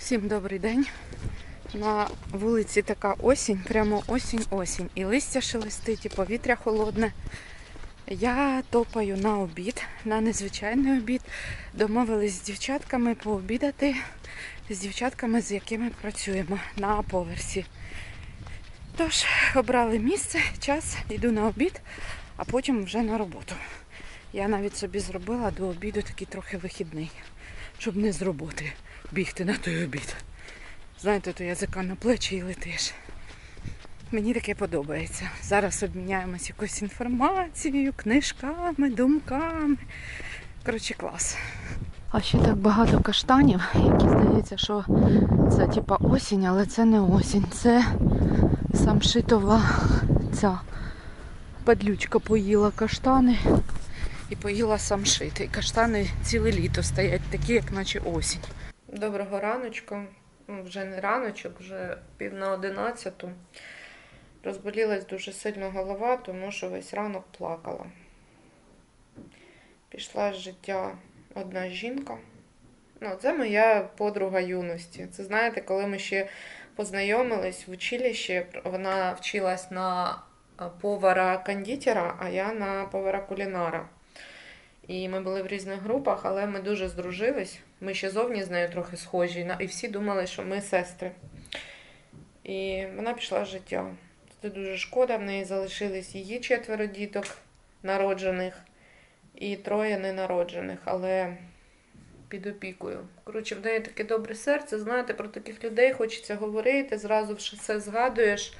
Всім добрий день. На вулиці така осінь, прямо осінь-осінь. І листя шелестить, і повітря холодне. Я топаю на обід, на незвичайний обід. Домовились з дівчатками пообідати, з дівчатками, з якими працюємо на поверсі. Тож, обрали місце, час, йду на обід, а потім вже на роботу. Я навіть собі зробила до обіду такий трохи вихідний, щоб не з роботи бігти на той обід. Знаєте, то язика на плечі і летиш. Мені таке подобається. Зараз обміняємось якоюсь інформацією, книжками, думками. Коротше, клас. А ще так багато каштанів, які здається, що це типа осінь, але це не осінь. Це самшитова ця падлючка поїла каштани і поїла самшит. І каштани ціле літо стоять такі, як наче осінь. Доброго раночку. Вже не раночок, вже 10:50. Розболілась дуже сильно голова, тому що весь ранок плакала. Пішла з життя одна жінка. Це моя подруга юності. Це, знаєте, коли ми ще познайомились в училищі, вона вчилась на повара-кондитера, а я на повара-кулінара. І ми були в різних групах, але ми дуже здружились. Ми ще зовні з нею трохи схожі. І всі думали, що ми сестри. І вона пішла з життя. Це дуже шкода. В неї залишились її 4 діток народжених і 3 ненароджених, але під опікою. Коротше, в неї таке добре серце. Знаєте, про таких людей хочеться говорити. Зразу все згадуєш.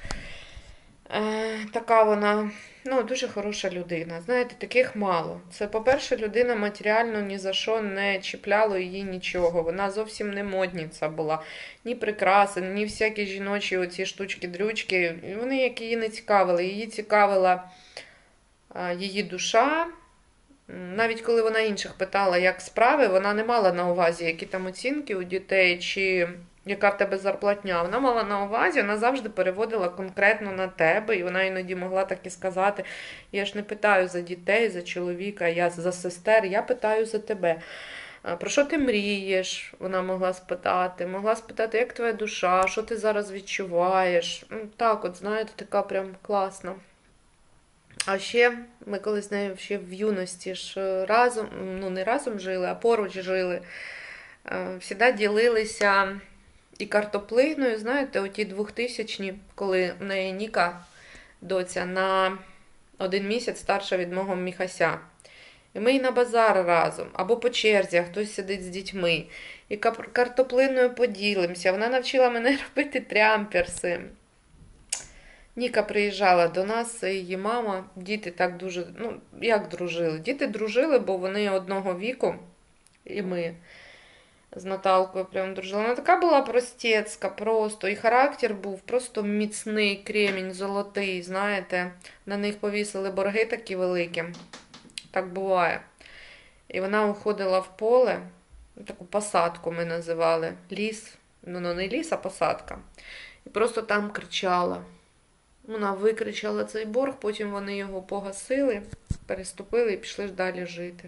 Така вона, дуже хороша людина. Знаєте, таких мало. Це, по-перше, людина матеріально ні за що не чіпляло її нічого. Вона зовсім не модниця була. Ні прикраси, ні всякі жіночі оці штучки-дрючки. Вони як її не цікавили. Її цікавила її душа. Навіть коли вона інших питала, як справи, вона не мала на увазі, які там оцінки у дітей, чи яка в тебе зарплатня. Вона мала на увазі, вона завжди переводила конкретно на тебе, і вона іноді могла так і сказати: я ж не питаю за дітей, за чоловіка, я за сестер, я питаю за тебе. Про що ти мрієш? Вона могла спитати, як твоя душа, що ти зараз відчуваєш. Так от, знаєте, така прям класна. А ще ми колись з нею ще в юності ж разом, не разом жили, а поруч жили. Всіда ділилися і картоплиною, знаєте, оті 2000-ні, коли в неї Ніка, доця, на 1 місяць старша від мого Міхася. І ми і на базар разом, або по черзі, а хтось сидить з дітьми. І картоплиною поділимося. Вона навчила мене робити трямперси. Ніка приїжджала до нас, її мама, діти так дуже, як дружили? Діти дружили, бо вони одного віку, і ми з Наталкою прям дружили. Вона така була простецька, просто, і характер був просто міцний, кремінь, золотий, знаєте. На них повісили борги такі великі, так буває. І вона уходила в поле, таку посадку ми називали, ліс, не ліс, а посадка. І просто там кричала. Вона викричала цей борг, потім вони його погасили, переступили і пішли ж далі жити.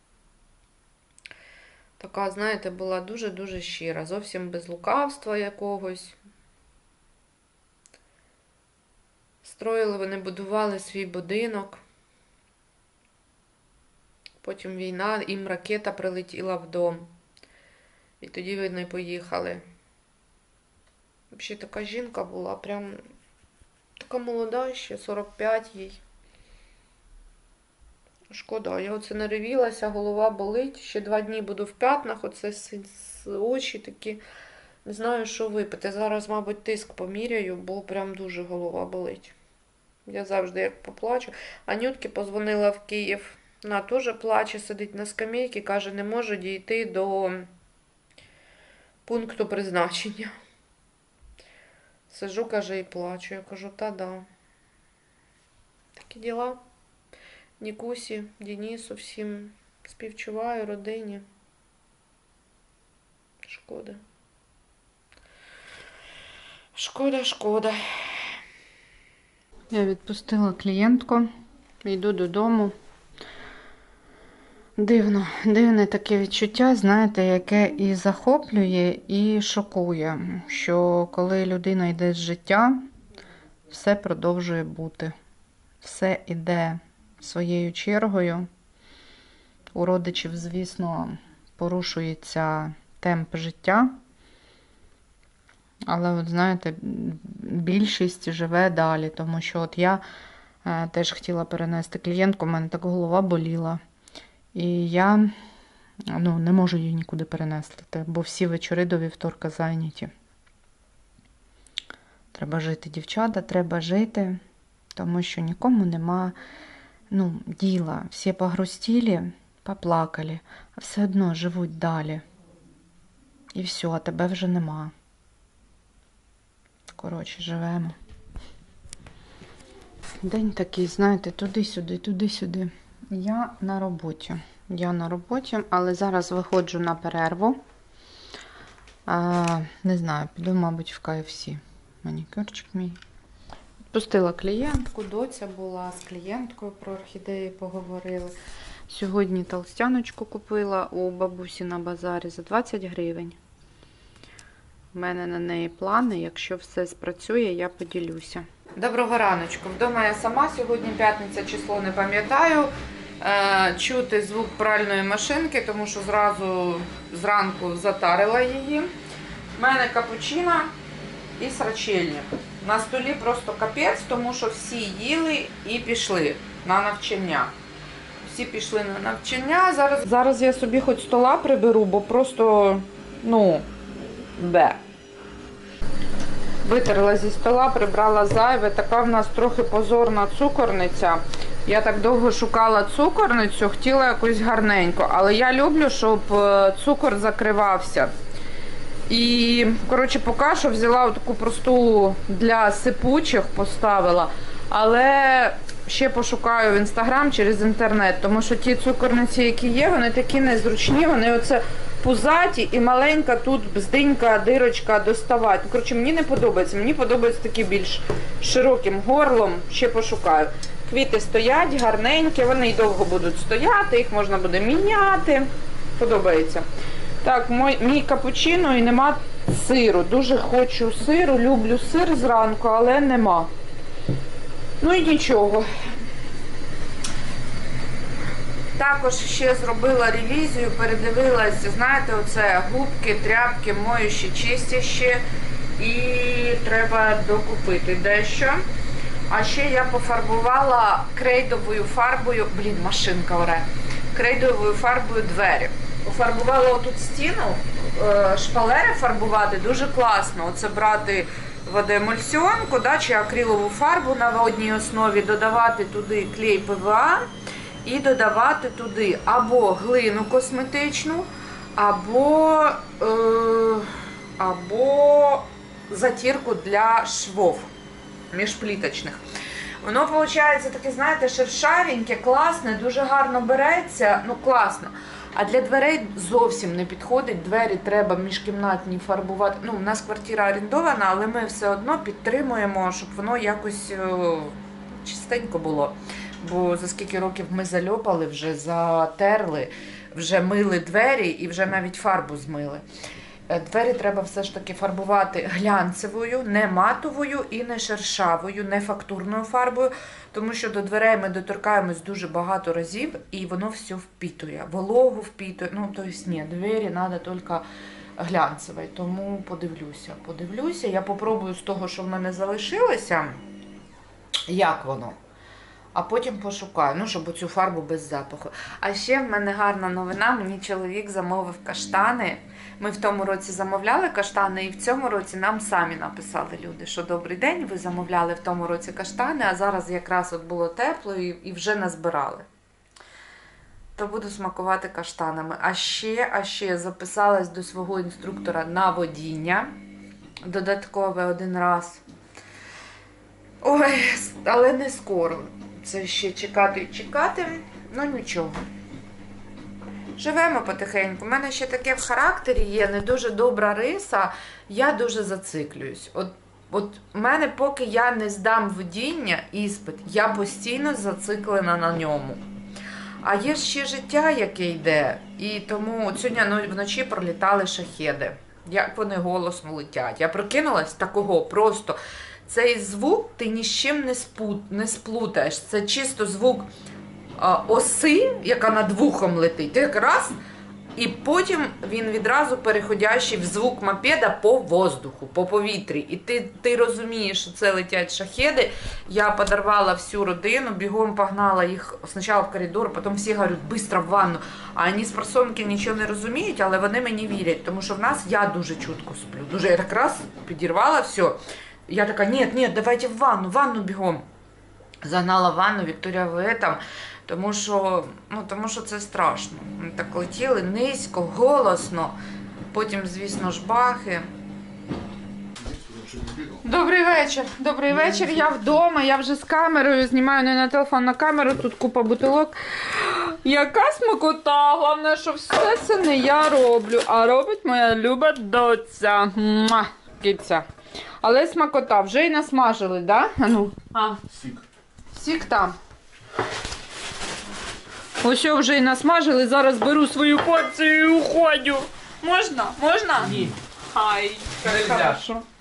Така, знаєте, була дуже-дуже щира, зовсім без лукавства якогось. Строїли вони, будували свій будинок. Потім війна, їм ракета прилетіла в дом. І тоді вони поїхали. Взагалі така жінка була, прям така молода ще, 45 їй. Шкода, я оце наревілася, голова болить. Ще 2 дні буду в п'ятнах, оце очі такі. Не знаю, що випити. Зараз, мабуть, тиск поміряю, бо прям дуже голова болить. Я завжди як поплачу. Анютки позвонила в Київ. Вона теж плаче, сидить на скамейці, каже, не може дійти до пункту призначення. Сижу, каже, і плачу. Я кажу, да. Такі діла. Нікусі, Денису, всім співчуваю, родині. Шкода. Шкода. Я відпустила клієнтку, йду додому. Дивне таке відчуття, знаєте, яке і захоплює, і шокує, що коли людина йде з життя, все продовжує бути. Все іде своєю чергою. У родичів, звісно, порушується темп життя. Але, от знаєте, більшість живе далі, тому що от я теж хотіла перенести клієнтку, у мене так голова боліла. І я не можу її нікуди перенести, бо всі вечори до вівторка зайняті. Треба жити, дівчата, треба жити, тому що нікому нема діла. Всі погрустили, поплакали, а все одно живуть далі. І все, а тебе вже нема. Коротше, живемо. День такий, знаєте, туди-сюди, туди-сюди. Я на роботі, але зараз виходжу на перерву. Не знаю, піду, мабуть, в KFC. Манікюрчик мій. Пустила клієнтку, доця була, з клієнткою про орхідеї поговорили. Сьогодні толстяночку купила у бабусі на базарі за 20 гривень. У мене на неї плани, якщо все спрацює, я поділюся. Доброго раночку. Вдома я сама, сьогодні п'ятниця, число не пам'ятаю. Чути звук пральної машинки, тому що зранку затарила її. У мене капучино і срачельник. На столі просто капець, тому що всі їли і пішли на навчання. Всі пішли на навчання. Зараз я собі хоч стола приберу, бо просто, витерла зі стола, прибрала зайве. Така в нас трохи позорна цукорниця. Я так довго шукала цукорницю, хотіла якусь гарненьку. Але я люблю, щоб цукор закривався. І, поки що взяла таку просту для сипучих, поставила. Але ще пошукаю в Інстаграм через інтернет, тому що ті цукорниці, які є, вони такі незручні, вони оце пузаті і маленька тут бздинька, дирочка доставати. Мені не подобається. Мені подобається такі більш широким горлом. Ще пошукаю. Квіти стоять, гарненькі, вони й довго будуть стояти, їх можна буде міняти. Подобається. Так, мій капучино і нема сиру. Дуже хочу сиру, люблю сир зранку, але нема. І нічого. Також ще зробила ревізію, передивилася, знаєте, оце губки, тряпки, моючі, чистящі. І треба докупити дещо. А ще я пофарбувала крейдовою фарбою, машинка оре, крейдовою фарбою двері. Пофарбувала отут стіну, шпалери фарбувати дуже класно. Оце брати водоемульсіонку, чи акрилову фарбу на водній основі, додавати туди клей ПВА і додавати туди або глину косметичну, або затірку для швов міжпліточних. Воно виходить таке, знаєте, шершавеньке, класне, дуже гарно береться, класно. А для дверей зовсім не підходить, двері треба міжкімнатні фарбувати. У нас квартира орендована, але ми все одно підтримуємо, щоб воно якось чистенько було. Бо за скільки років ми зальопали, вже затерли, вже мили двері і вже навіть фарбу змили. Двері треба все ж таки фарбувати глянцевою, не матовою і не шершавою, не фактурною фарбою, тому що до дверей ми доторкаємось дуже багато разів і воно все впітує, вологу впітує. Двері треба тільки глянцевою, тому подивлюся. Я попробую з того, що в мене залишилося, як воно. А потім пошукаю, щоб цю фарбу без запаху. А ще в мене гарна новина, мені чоловік замовив каштани. Ми в тому році замовляли каштани, і в цьому році нам самі написали люди, що добрий день, ви замовляли в тому році каштани, а зараз якраз було тепло і вже назбирали. То буду смакувати каштанами. А ще записалась до свого інструктора на водіння. Додаткове один раз. Ой, але не скоро. Це ще чекати. Нічого. Живемо потихеньку. У мене ще таке в характері є, не дуже добра риса, я дуже зациклююсь. От у мене, поки я не здам водіння, іспит, я постійно зациклена на ньому. А є ще життя, яке йде. І тому от сьогодні вночі пролітали шахеди. Як вони голосно летять. Я прокинулась такого просто. Цей звук ти ні з чим не сплутаєш. Це чисто звук оси, яка над вухом летить. Ти якраз, і потім він відразу переходящий в звук мопеда по воздуху, по повітрі. І ти розумієш, що це летять шахеди. Я подорвала всю родину, бігом погнала їх спочатку в коридор, потім всі говорять, швидко в ванну. А вони з просонки нічого не розуміють, але вони мені вірять, тому що в нас я дуже чутко сплю. Дуже я так раз підірвала все. Я така, ні, давайте в ванну бігом. Загнала в ванну, Вікторія в этом. Тому що це страшно. Ми так летіли низько, голосно. Потім, звісно ж, бахи. Добрий вечір. Добрий вечір. Я вдома, я вже з камерою, знімаю не на телефон, на камеру, тут купа бутилок. Яка смакота, головне, що все це не я роблю, а робить моя люба доця. Муа, киця. Але смакота, вже й насмажили, да? Ану. Сік. Сік там. Ось вже й насмажили, зараз беру свою порцію і уходю. Можна? Можна? Ні. Ай, Нельзя. хорошо.